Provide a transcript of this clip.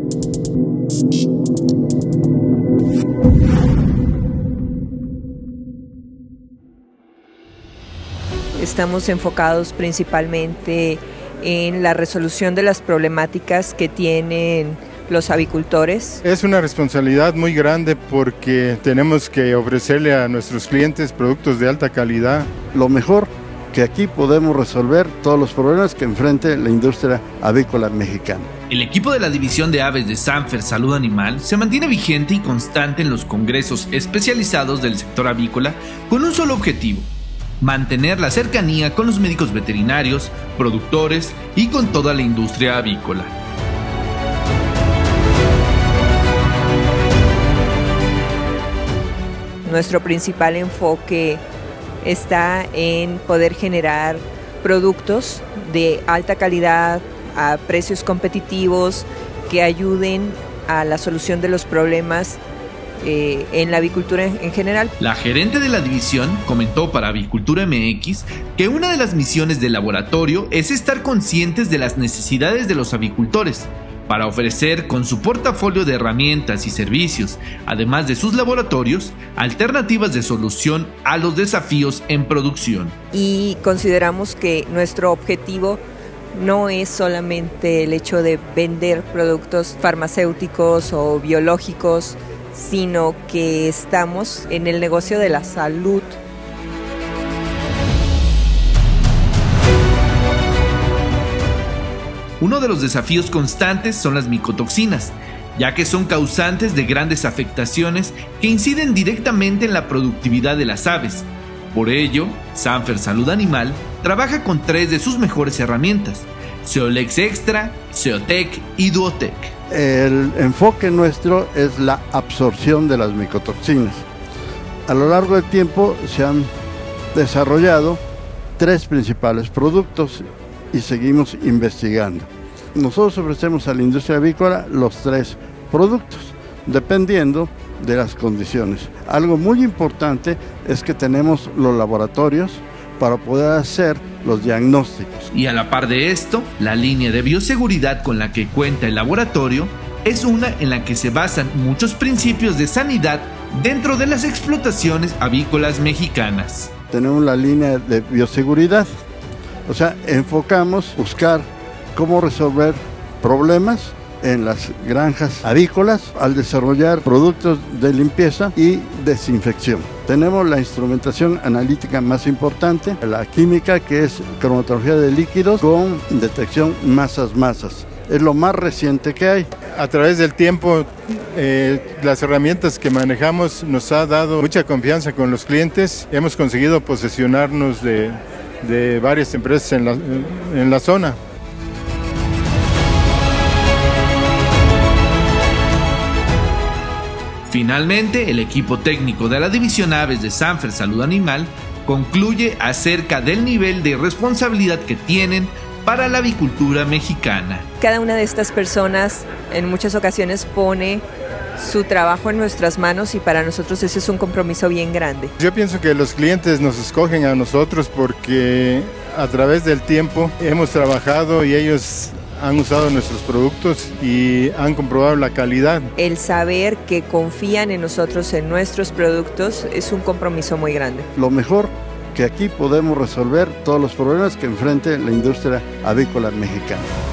Estamos enfocados principalmente en la resolución de las problemáticas que tienen los avicultores. Es una responsabilidad muy grande porque tenemos que ofrecerle a nuestros clientes productos de alta calidad. Lo mejor que aquí podemos resolver todos los problemas que enfrente la industria avícola mexicana. El equipo de la División de Aves de Sanfer Salud Animal se mantiene vigente y constante en los congresos especializados del sector avícola con un solo objetivo: mantener la cercanía con los médicos veterinarios, productores y con toda la industria avícola. Nuestro principal enfoque está en poder generar productos de alta calidad a precios competitivos que ayuden a la solución de los problemas en la avicultura en general. La gerente de la división comentó para Avicultura MX que una de las misiones del laboratorio es estar conscientes de las necesidades de los avicultores para ofrecer con su portafolio de herramientas y servicios, además de sus laboratorios, alternativas de solución a los desafíos en producción. Y consideramos que nuestro objetivo no es solamente el hecho de vender productos farmacéuticos o biológicos, sino que estamos en el negocio de la salud. Uno de los desafíos constantes son las micotoxinas, ya que son causantes de grandes afectaciones que inciden directamente en la productividad de las aves. Por ello, Sanfer Salud Animal trabaja con 3 de sus mejores herramientas: Zeolex Extra, Zeotec y Duotec. El enfoque nuestro es la absorción de las micotoxinas. A lo largo del tiempo se han desarrollado 3 principales productos y seguimos investigando. Nosotros ofrecemos a la industria avícola los 3 productos, dependiendo de las condiciones. Algo muy importante es que tenemos los laboratorios para poder hacer los diagnósticos. Y a la par de esto, la línea de bioseguridad con la que cuenta el laboratorio es una en la que se basan muchos principios de sanidad dentro de las explotaciones avícolas mexicanas. Tenemos la línea de bioseguridad, o sea, enfocamos buscar cómo resolver problemas en las granjas avícolas al desarrollar productos de limpieza y desinfección. Tenemos la instrumentación analítica más importante, la química, que es cromatografía de líquidos con detección masas. Es lo más reciente que hay. A través del tiempo, las herramientas que manejamos nos ha dado mucha confianza con los clientes. Hemos conseguido posesionarnos de varias empresas en la zona. Finalmente, el equipo técnico de la División Aves de Sanfer Salud Animal concluye acerca del nivel de responsabilidad que tienen para la avicultura mexicana. Cada una de estas personas en muchas ocasiones pone su trabajo en nuestras manos y para nosotros ese es un compromiso bien grande. Yo pienso que los clientes nos escogen a nosotros porque a través del tiempo hemos trabajado y ellos han usado nuestros productos y han comprobado la calidad. El saber que confían en nosotros, en nuestros productos, es un compromiso muy grande. Lo mejor que aquí podemos resolver todos los problemas que enfrente la industria avícola mexicana.